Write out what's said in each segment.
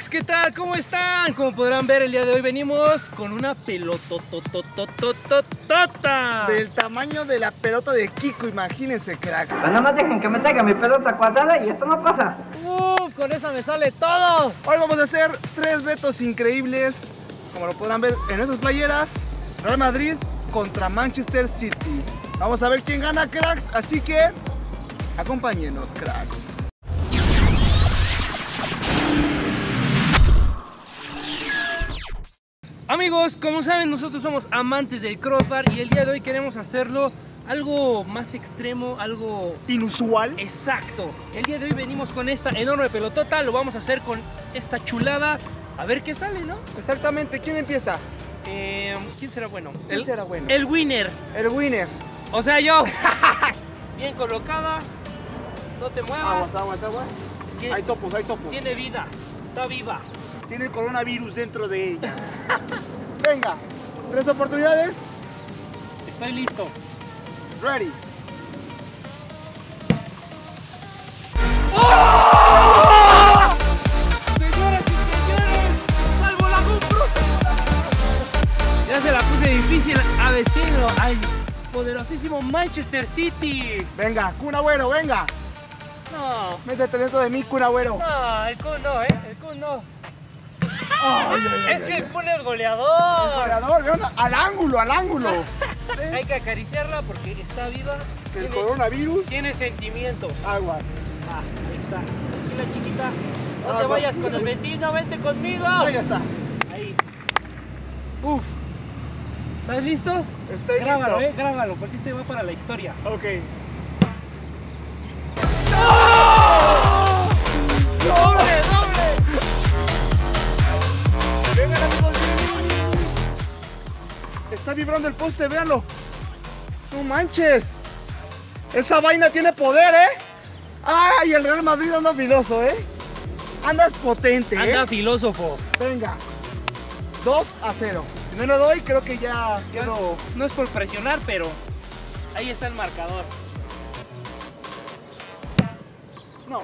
amigos, ¿qué tal? ¿Cómo están? Como podrán ver, el día de hoy venimos con una pelotototototota del tamaño de la pelota de Kiko, imagínense, crack. No me dejen que me traiga mi pelota cuadrada y esto no pasa. Con esa me sale todo. Hoy vamos a hacer 3 retos increíbles, como lo podrán ver en estas playeras. Real Madrid contra Manchester City. Vamos a ver quién gana, cracks, así que acompáñenos, cracks. Amigos, como saben, nosotros somos amantes del crossbar y el día de hoy queremos hacerlo algo más extremo, algo inusual. Exacto. El día de hoy venimos con esta enorme pelotota, lo vamos a hacer con esta chulada. A ver qué sale, ¿no? Exactamente, ¿quién empieza? ¿Quién será bueno? ¿Quién será bueno? El winner. El winner. O sea, yo. Bien colocada. No te muevas. Aguas. Es que hay topos. tiene vida. Está viva. Tiene el coronavirus dentro de ella. Venga, 3 oportunidades. Estoy listo. Ready. ¡Oh! Señoras y señores, salvo la GoPro. Ya se la puse difícil a vecino al poderosísimo Manchester City. Venga, Kun Agüero, venga. No. Métete dentro de mí, Kun Agüero. No, el Kun no, el Kun no. Es que el Kun es El goleador. goleador, vean, al ángulo. Hay que acariciarla porque está viva. El coronavirus. Tiene sentimientos. Aguas. Ahí está. Tranquila, chiquita. No te Aguas. vayas con el vecino, vente conmigo. Ahí ya está. Ahí. Uf. ¿Estás listo? Estoy Grábalo, listo. grábalo, porque este va para la historia. Ok. ¡Doble! Vengan, amigos. Está vibrando el poste, véanlo. No manches. Esa vaina tiene poder, ¿eh? Ay, el Real Madrid anda filoso, ¿eh? Andas potente, ¿eh? Anda filósofo. Venga. 2-0. Si no lo doy, creo que ya quedo. No es por presionar, pero ahí está el marcador. No.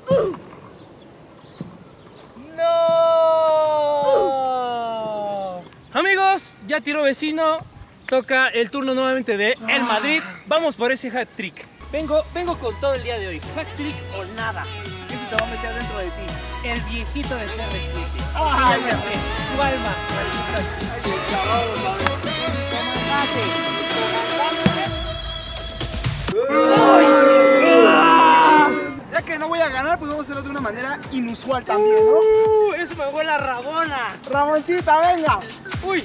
¡No! Amigos, ya tiró vecino. Toca el turno nuevamente de el Madrid. Vamos por ese hat trick. Vengo con todo el día de hoy. Hat trick o nada. ¿Quién se te va a meter dentro de ti? El viejito de CR7. Ay, Ya sé, tu alma. Ya que no voy a ganar, pues vamos a hacerlo de una manera inusual también, ¿no? Eso me huele a Rabona. Ramoncita, venga. Uy.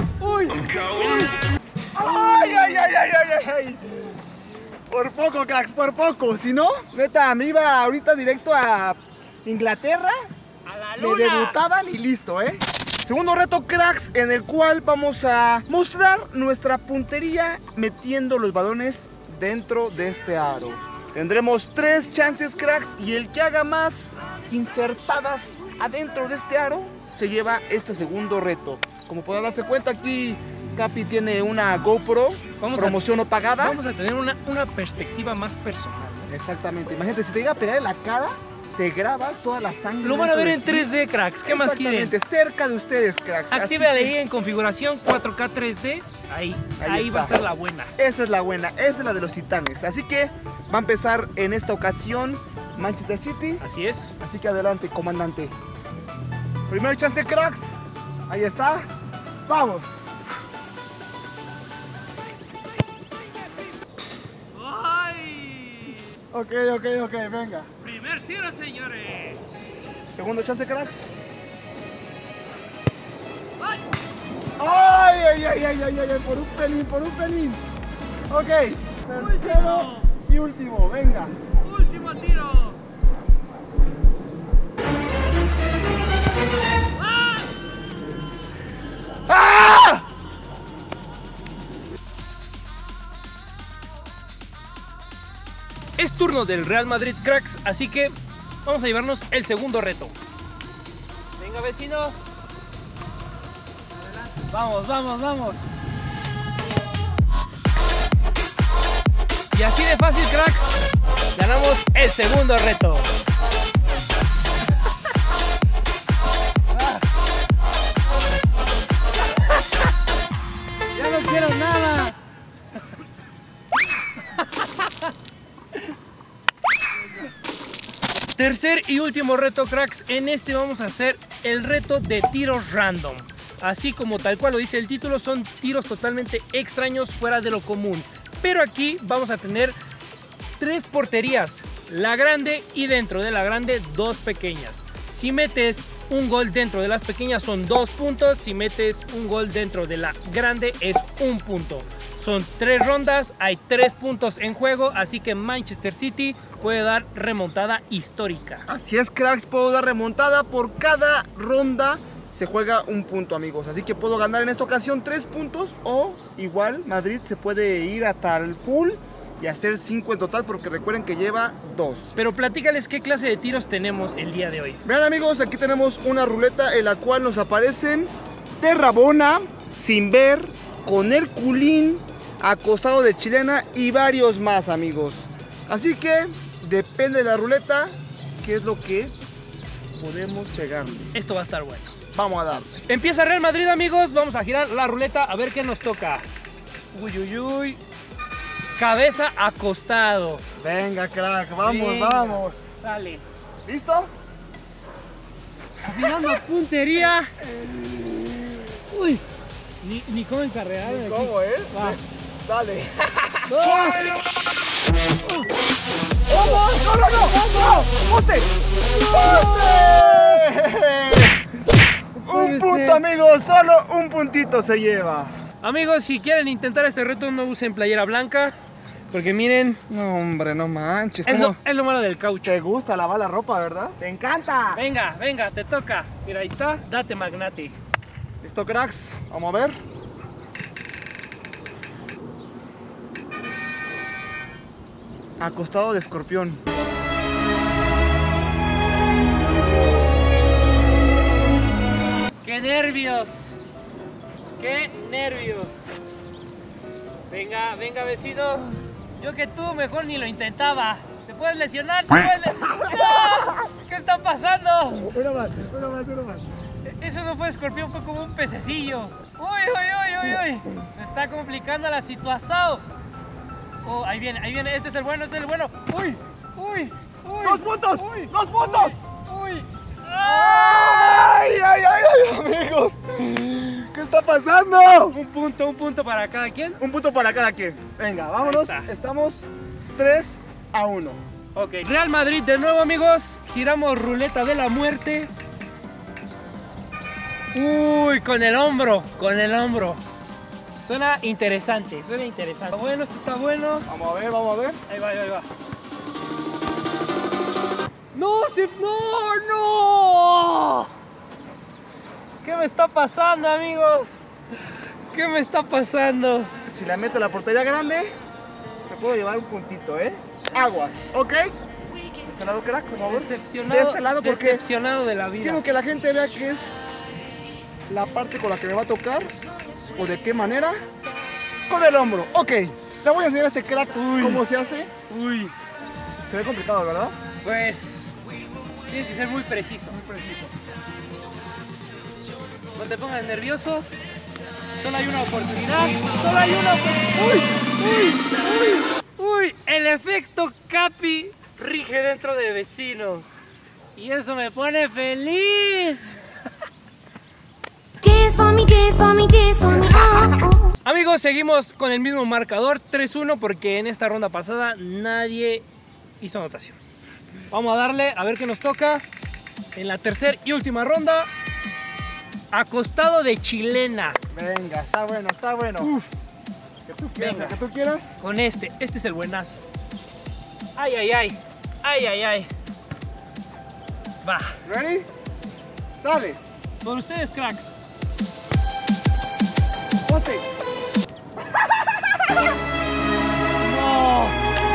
Ay. Por poco, cracks, por poco. Si no, neta, me iba ahorita directo a Inglaterra. A la Me luna. debutaban y listo, ¿eh? Segundo reto, cracks, en el cual vamos a mostrar nuestra puntería metiendo los balones dentro de este aro. Tendremos 3 chances, cracks, y el que haga más insertadas adentro de este aro se lleva este segundo reto. Como podrán darse cuenta, aquí Capi tiene una GoPro, promoción no pagada. Vamos a tener una perspectiva más personal. Exactamente, imagínate, si te llega a pegar en la cara, te grabas toda la sangre. Lo van a ver en dentro de ti. 3D, cracks. ¿Qué más quieren? Exactamente, cerca de ustedes, cracks. Active Así ahí que en configuración 4K 3D. Ahí Ahí va a está. estar la buena. esa es la buena, esa es la de los titanes. Así que va a empezar en esta ocasión Manchester City. Así es. Así que adelante, comandante. Primer chance, cracks. Ahí está. Vamos. ¡Ay! Ok, venga. Primer tiro, señores. Segundo chance, cracks. ¡Ay! Ay, por un pelín. Ok, tercero y último, venga. Último tiro. ¡Ah! Es turno del Real Madrid, cracks, así que vamos a llevarnos el segundo reto. Venga, vecino. Vamos. Y así de fácil, cracks, ganamos el segundo reto. Tercer y último reto, cracks. En este vamos a hacer el reto de tiros random. Así como tal cual lo dice el título, son tiros totalmente extraños, fuera de lo común. Pero aquí vamos a tener 3 porterías, la grande y dentro de la grande 2 pequeñas. Si metes un gol dentro de las pequeñas son 2 puntos, si metes un gol dentro de la grande es 1 punto. Son 3 rondas, hay 3 puntos en juego, así que Manchester City puede dar remontada histórica. Así es, cracks, puedo dar remontada. Por cada ronda se juega 1 punto, amigos. Así que puedo ganar en esta ocasión 3 puntos o igual Madrid se puede ir hasta el full y hacer 5 en total, porque recuerden que lleva 2. Pero platícales qué clase de tiros tenemos el día de hoy. Vean, amigos, aquí tenemos una ruleta en la cual nos aparecen de Rabona, Sin Ver, con Herculín, Acostado de Chilena y varios más, amigos. Así que depende de la ruleta qué es lo que podemos pegarle. Esto va a estar bueno. Vamos a darle. Empieza Real Madrid, amigos. Vamos a girar la ruleta a ver qué nos toca. Uy, uy, uy. Cabeza acostado. Venga, crack, vamos, Venga. vamos. Sale. ¿Listo? Afinando puntería. Uy. Ni cómo encarrear. ¿Cómo es? Va. Dale. ¡Vamos! ¡No, no, no! ¡No! ¡Ponte! ¡Ponte! Un punto, amigos, solo un puntito se lleva. Amigos, si quieren intentar este reto, no usen playera blanca. Porque miren, No, hombre, no manches. es ¿Cómo lo malo del caucho. te gusta lavar la ropa, verdad? ¡Te encanta! Venga, venga, te toca. Mira, ahí está. Date, magnate. ¿Listo, cracks? Vamos a ver. Acostado de escorpión. ¡Qué nervios! ¡Qué nervios! Venga, venga, vecino. Yo que tú mejor ni lo intentaba. ¿Te puedes lesionar? ¿Te puedes ¡No! ¿Qué está pasando? Una más, una más, una más. Eso no fue escorpión, fue como un pececillo. ¡Uy, uy, uy, uy, uy! Se está complicando la situación. Oh, ahí viene. Este es el bueno, este es el bueno. ¡Uy! ¡Uy! ¡Uy! ¡2 puntos! ¡Uy! ¡2 puntos! ¡Uy! ¡Ay, ay, ay, ay, amigos! ¿Qué está pasando? Un punto para cada quien. Un punto para cada quien. Venga, vámonos. Ahí está. Estamos 3-1. Ok. Real Madrid de nuevo, amigos. Giramos ruleta de la muerte. Uy, con el hombro, con el hombro. Suena interesante, suena interesante. Está bueno, esto está bueno. Vamos a ver, vamos a ver. Ahí va, ahí va. ¡No! ¡No! ¿Qué me está pasando, amigos? ¿Qué me está pasando? Si la meto a la portería grande, me puedo llevar un puntito, ¿eh? Aguas, ¿ok? De este lado, crack, por favor. Decepcionado, De este lado, porque decepcionado de la vida. quiero que la gente vea que es la parte con la que me va a tocar. ¿O de qué manera? Con el hombro. Ok, le voy a enseñar a este crack cómo se hace. Uy, Se ve complicado, ¿verdad? pues tienes que ser muy preciso. Muy preciso. No te pongas nervioso. Solo hay una oportunidad. Solo hay una oportunidad. Uy, el efecto Capi rige dentro de vecino. Y eso me pone feliz. Dance for me, dance for me, dance for me, oh, oh. Amigos, seguimos con el mismo marcador, 3-1, porque en esta ronda pasada nadie hizo anotación. Vamos a darle a ver qué nos toca en la tercera y última ronda. Acostado de chilena. Venga, está bueno, está bueno. Uf. Que tú quieras, Venga. que tú quieras. Con este es el buenazo. Ay, ay, ay. Ay, ay, ay. Va. ¿Ready? Sale. Por ustedes, cracks. Ponte. No.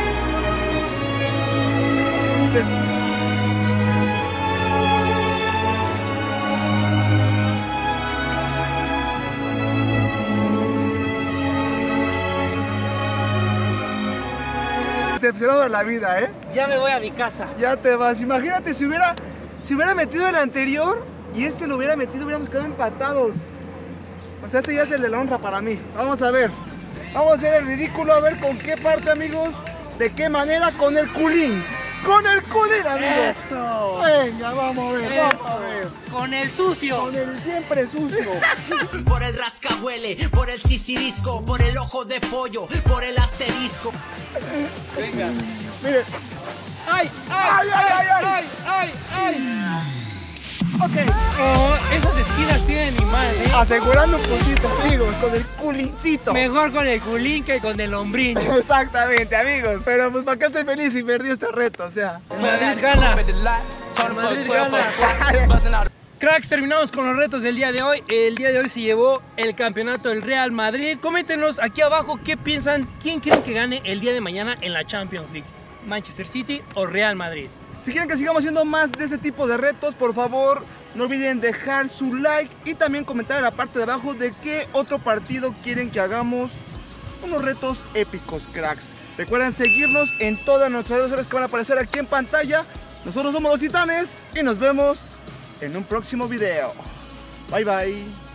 Decepcionado de la vida, ¿eh? Ya me voy a mi casa. Ya te vas. Imagínate si hubiera metido el anterior y este lo hubiera metido, hubiéramos quedado empatados. O sea, este ya es el de la honra para mí. Vamos a ver. Vamos a hacer el ridículo, a ver con qué parte, amigos. De qué manera, con el culín. con el culín, amigos. Eso. Venga, vamos a ver, vamos a ver. Con el sucio. Con el siempre sucio. Por el rascahuele, por el sisirisco, por el ojo de pollo, por el asterisco. Venga. Mire. ¡Ay! ¡Ay, ay, ay, ¡Ay! ¡Ay! Ok. Oh, esas esquinas tienen ni mal, ¿eh? Asegurando un poquito, amigos, con el culincito. Mejor con el culín que con el hombrín. Exactamente, amigos. Pero pues para qué estoy feliz y perdí este reto, o sea. Madrid gana. Madrid gana. Cracks, terminamos con los retos del día de hoy. El día de hoy se llevó el campeonato del Real Madrid. Coméntenos aquí abajo qué piensan, quién creen que gane el día de mañana en la Champions League. Manchester City o Real Madrid. Si quieren que sigamos haciendo más de este tipo de retos, por favor, no olviden dejar su like y también comentar en la parte de abajo de qué otro partido quieren que hagamos unos retos épicos, cracks. Recuerden seguirnos en todas nuestras redes sociales que van a aparecer aquí en pantalla. Nosotros somos los Titanes y nos vemos en un próximo video. Bye bye.